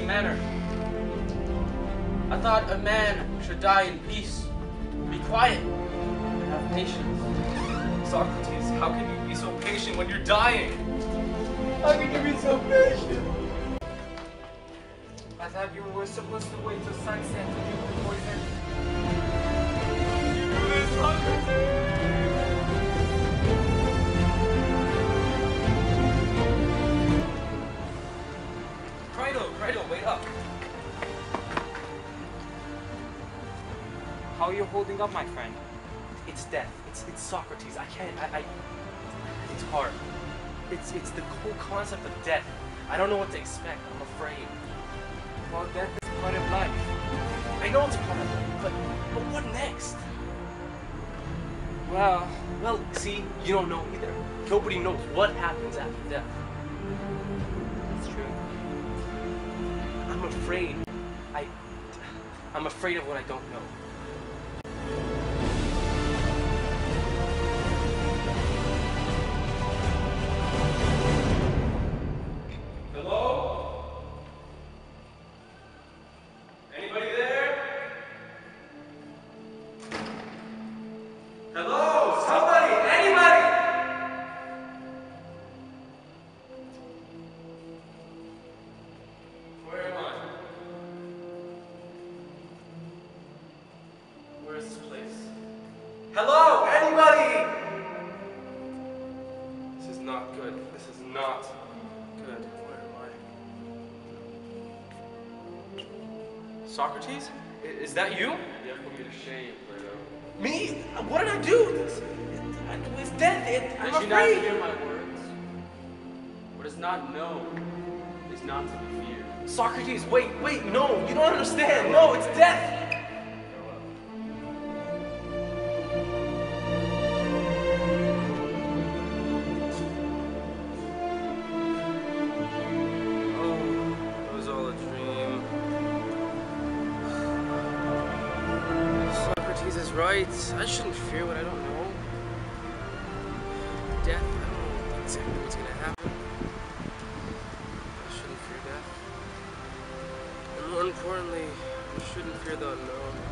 easy manner. I thought a man should die in peace, be quiet, and have patience. Socrates, how can you be so patient when you're dying? How can you be so patient? I thought you were supposed to wait till sunset to give the poison. You do this, Socrates! Crito, wait up. How are you holding up, my friend? It's death. It's Socrates. I can't. It's hard. It's the whole concept of death. I don't know what to expect. I'm afraid. Well, death is part of life. I know it's part of life, but what next? Well, see, you don't know either. Nobody knows what happens after death. it's true. I'm afraid. I'm afraid of what I don't know. Hello? Anybody there? Hello? Somebody? Anybody? Where am I? Where is this place? Hello? Anybody? This is not good. This is not good. Where am I? Socrates? Is that you? You have to put me to shame, Plato. Me? What did I do? It's death. I'm Did you not afraid. hear my words? What is not known is not to be feared. Socrates, wait, no, you don't understand. No, it's death. Oh, it was all a dream. Socrates is right. I shouldn't fear what I don't know. Death, I don't know exactly what's gonna happen. I shouldn't fear death. And more importantly, I shouldn't fear the unknown.